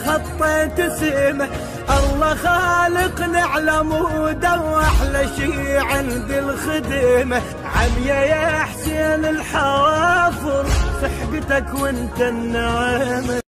خطيت سيمه. الله خالقنا على موده واحلى شي عند الخدمه. عمية يا حسين الحوافر صحبتك وانت النعمه.